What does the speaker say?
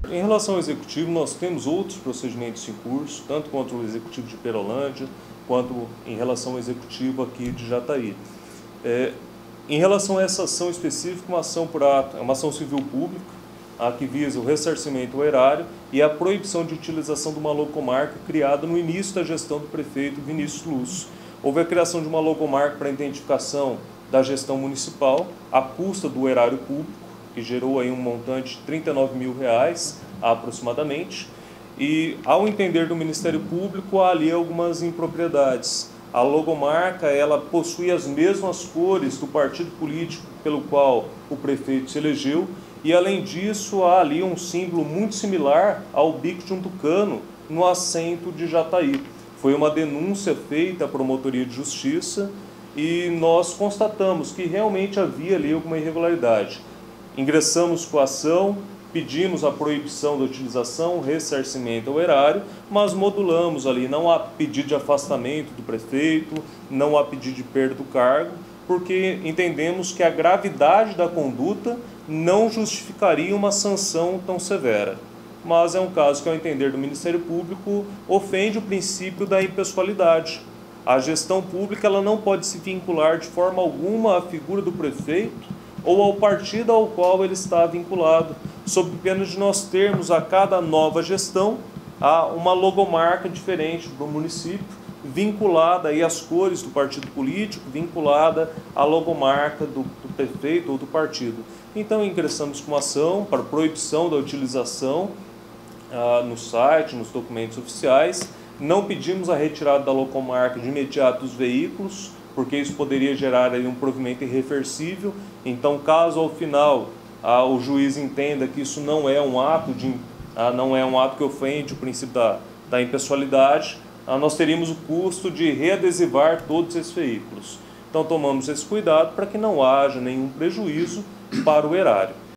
Em relação ao Executivo, nós temos outros procedimentos em curso, tanto contra o Executivo de Perolândia, quanto em relação ao Executivo aqui de Jataí. Em relação a essa ação específica, uma ação por ato, é uma ação civil pública, que visa o ressarcimento ao erário e a proibição de utilização de uma logomarca criada no início da gestão do prefeito Vinícius Lúcio. Houve a criação de uma logomarca para identificação da gestão municipal, à custa do erário público, que gerou aí um montante de R$39 mil aproximadamente, e ao entender do Ministério Público há ali algumas impropriedades. A logomarca ela possui as mesmas cores do partido político pelo qual o prefeito se elegeu e além disso há ali um símbolo muito similar ao bico de um tucano no assento de Jataí. Foi uma denúncia feita à Promotoria de Justiça e nós constatamos que realmente havia ali alguma irregularidade. Ingressamos com a ação, pedimos a proibição da utilização, ressarcimento ao erário, mas modulamos ali, não há pedido de afastamento do prefeito, não há pedido de perda do cargo, porque entendemos que a gravidade da conduta não justificaria uma sanção tão severa. Mas é um caso que, ao entender do Ministério Público, ofende o princípio da impessoalidade. A gestão pública ela não pode se vincular de forma alguma à figura do prefeito ou ao partido ao qual ele está vinculado, sob pena de nós termos a cada nova gestão uma logomarca diferente do município, vinculada aí às cores do partido político, vinculada à logomarca do prefeito ou do partido. Então ingressamos com uma ação para proibição da utilização no site, nos documentos oficiais. Não pedimos a retirada da logomarca de imediato dos veículos, porque isso poderia gerar aí um provimento irreversível. Então, caso ao final o juiz entenda que isso não é um ato que ofende o princípio da impessoalidade, nós teríamos o custo de readesivar todos esses veículos. Então, tomamos esse cuidado para que não haja nenhum prejuízo para o erário.